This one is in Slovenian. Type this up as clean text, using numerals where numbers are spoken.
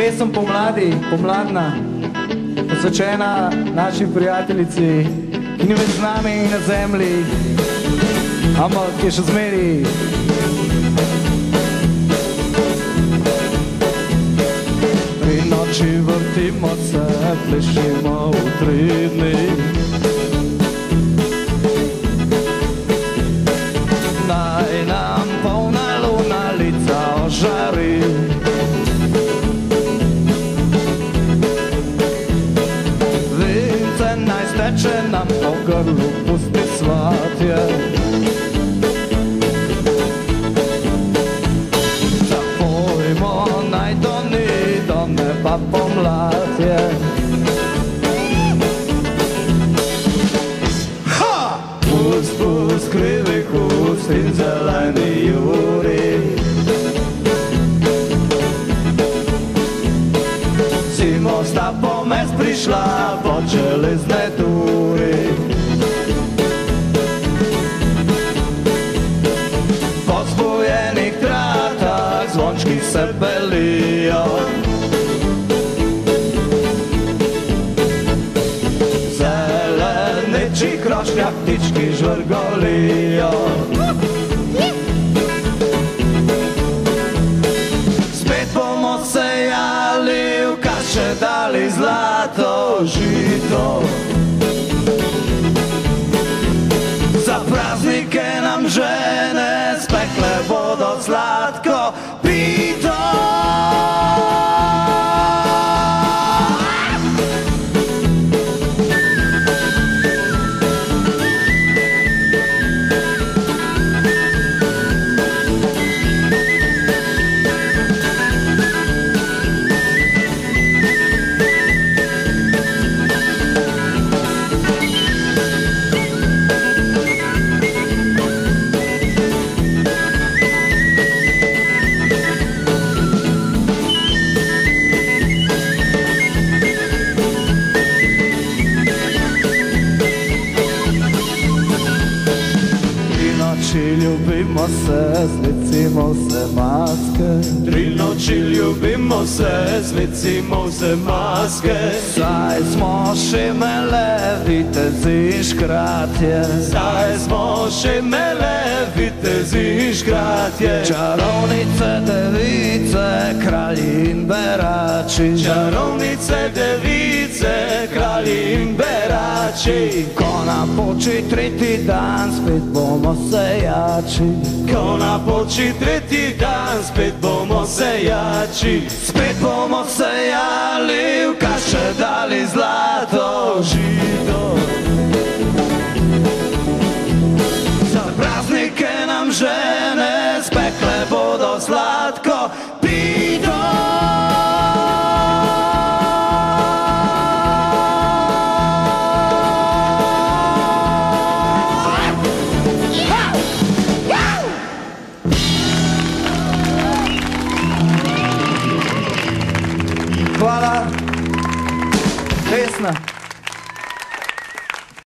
pesem pomladi, pomladna, posvečena naši prijateljici, ki ni več z nami na zemlji, ampak je še zmeri. Tri noči vrtimo se, plešimo utrudni, naj nam polna luna lica ožari. Teče nam po grlu, pusti svatje. Zapojmo naj doni do neba pomladje. Pust, pust, krivih ust in zeleni juri. Zimo sta pomest prišla, počeli z neturi. Po zbujenih tratah zvončki se belijo. Zeleniči krošnjak, ptički žvrgolijo. Spet bomo sejali, v kaše dali zlato žito. Za praznike nam žene spekle bodo sladko pito. Ljubimo se, zlicimo se maske. Tri noči ljubimo se, zlicimo se maske. Saj smo šimele, vitezi škratje. Saj smo šimele, vitezi škratje. Čarovnice, device, kralji in berači. Čarovnice, device, kralji in berači. Ko napoči tretji dan, spet bomo sejači. Ko napoči tretji dan, spet bomo sejači. Spet bomo sejači.